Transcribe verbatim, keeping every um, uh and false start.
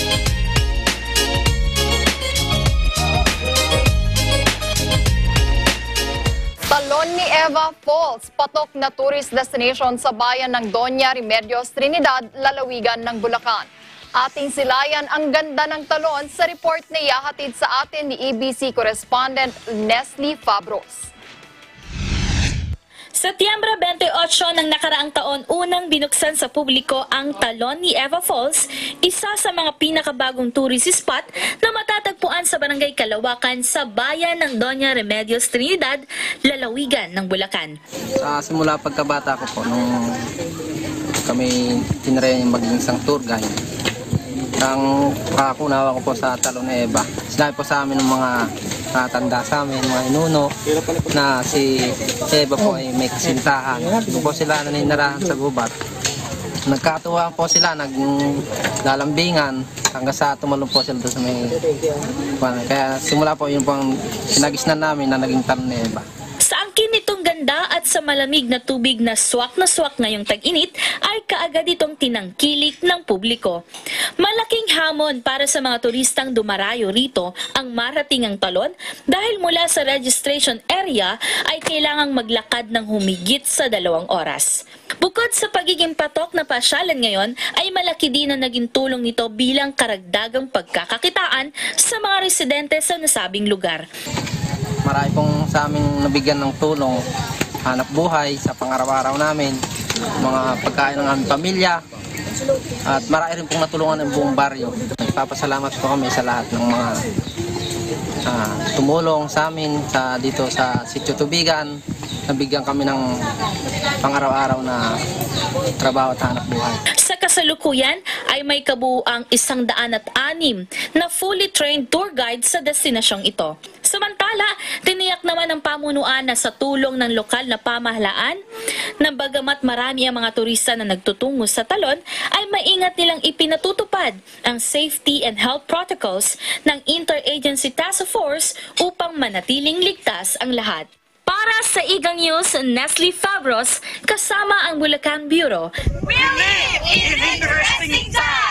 Talon ni Eva Falls, patok na tourist destination sa bayan ng Doña Remedios Trinidad, lalawigan ng Bulacan. Ating silayan ang ganda ng Talon sa report na ihahatid sa atin ni A B C correspondent Neslie Fabros. Setyembre twenty-eight ng nakaraang taon, unang binuksan sa publiko ang Talon ni Eva Falls, isa sa mga pinakabagong tourist spot na matatagpuan sa barangay Kalawakan sa bayan ng Doña Remedios Trinidad, lalawigan ng Bulacan. Sa simula pagkabata ko po, nung kami tinry yung maging isang tour guide, ang pakakunawa ko po sa Talon ni Eva, sinabi po sa amin ng mga natanda sa amin, mga inuno, na si Eva po ay may kasintahan. Doon po sila naninirahan sa gubat. Nagkatuwa po sila, naglalambingan, hanggang sa tumalong po sila doon sa may... Kaya simula po yun po ang pinagisnan namin na naging Talon ni Eva. Sa angkin nitong ganda at sa malamig na tubig na swak na swak ngayong tag-init, ay kaagad itong tinangkilik ng publiko. Malaking hamon para sa mga turistang dumarayo rito ang marating ang Talon dahil mula sa registration area ay kailangang maglakad ng humigit sa dalawang oras. Bukod sa pagiging patok na pasyalan ngayon, ay malaki din na naging tulong nito bilang karagdagang pagkakakitaan sa mga residente sa nasabing lugar. Marami pong sa amin nabigyan ng tulong, hanap buhay sa pang-araw-araw namin, mga pagkain ng aming pamilya, at marami rin pong natulungan ng buong baryo. Nagpapasalamat po kami sa lahat ng mga uh, tumulong sa amin sa, dito sa Sitio Tubigan. Nabigyan kami ng pang-araw-araw na trabaho at hanap buhay. Sa kasalukuyan ay may kabuuang isang daan at anim na fully trained tour guide sa destinasyong ito. Samantala, tiniyak naman ng pamunuan na sa tulong ng lokal na pamahalaan, na bagamat marami ang mga turista na nagtutungo sa Talon, ay maingat nilang ipinatutupad ang safety and health protocols ng Interagency Task Force upang manatiling ligtas ang lahat. Para sa Igang News, Neslie Fabros, kasama ang Bulacan Bureau. We live in interesting times!